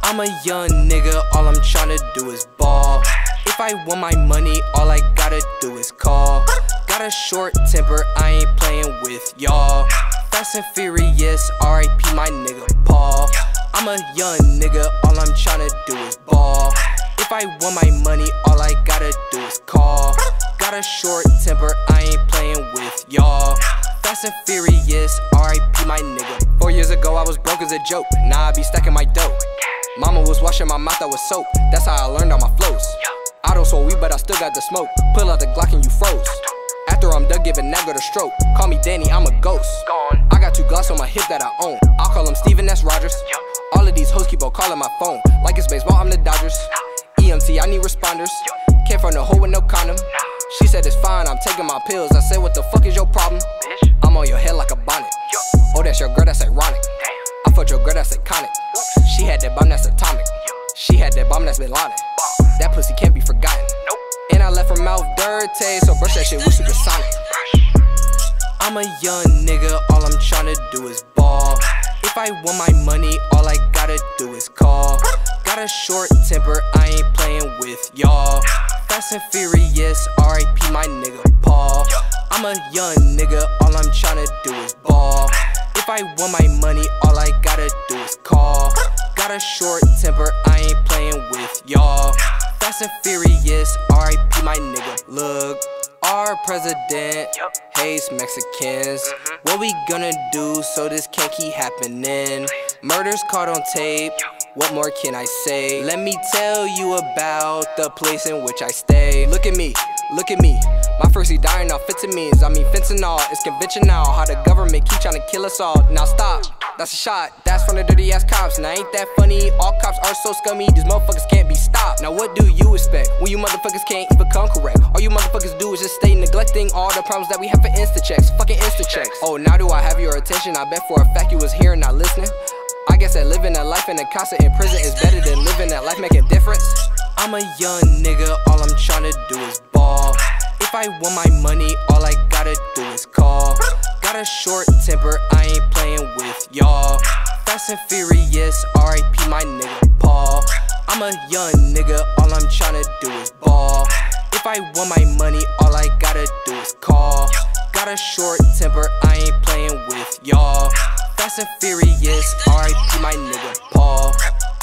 I'm a young nigga, all I'm tryna do is ball. If I want my money, all I gotta do is call. Got a short temper, I ain't playing with y'all. Fast and Furious, R.I.P. my nigga Paul. I'm a young nigga, all I'm tryna do is ball. If I want my money, all I gotta do is call. Got a short temper, I ain't playing with y'all. Fast and Furious, R.I.P. my nigga. 4 years ago I was broke as a joke, now I be stacking my dough. Mama was washing my mouth out with soap, that's how I learned all my flows. I don't smoke weed but I still got the smoke, pull out the Glock and you froze. After I'm done giving that girl the stroke, call me Danny, I'm a ghost. I got 2 Glocks on my hip that I own, I'll call him Steven, that's Rogers. All of these hoes keep on calling my phone, like it's baseball, I'm the Dodgers. EMT, I need responders, can't find no hoe with no condom. She said it's fine, I'm taking my pills, I said what the fuck is your problem? I'm on your head like a bonnet, oh that's your girl, that's ironic. I fucked your girl, that's iconic. She had that bomb, that's atomic. She had that bomb, that's Bin Laden. That pussy can't be forgotten. And I left her mouth dirty, so brush that shit with supersonic. I'm a young nigga, all I'm tryna do is ball. If I want my money, all I gotta do is call. Got a short temper, I ain't playing with y'all. Fast and Furious, R.I.P. my nigga Paul. I'm a young nigga, all I'm tryna do is ball. If I want my money, all I gotta do is call. Got a short temper, I ain't playing with y'all. Fast and Furious, R.I.P. my nigga. Look, our president hates Mexicans. What we gonna do so this can't keep happening? Murders caught on tape, what more can I say? Let me tell you about the place in which I stay. Look at me, look at me. My first he dying off vitamins, I mean fentanyl. It's conventional how the government keep trying to kill us all. Now stop, that's a shot, that's from the dirty ass cops. Now ain't that funny, all cops are so scummy, these motherfuckers can't be stopped. Now what do you expect when you motherfuckers can't even come correct? All you motherfuckers do is just stay neglecting all the problems that we have for Instachecks, fucking Instachecks. Oh, now do I have your attention? I bet for a fact you was here and not listening. I guess that living a life in a constant in prison is better than living that life making difference. I'm a young nigga, all I'm tryna do is ball. If I want my money, all I gotta do is call. Got a short temper, I ain't playing with y'all. Fast and Furious, R.I.P. my nigga Paul. I'm a young nigga, all I'm tryna do is ball. If I want my money, all I gotta do is call. Got a short temper, I ain't playing with y'all. Fast and Furious, R.I.P. my nigga Paul.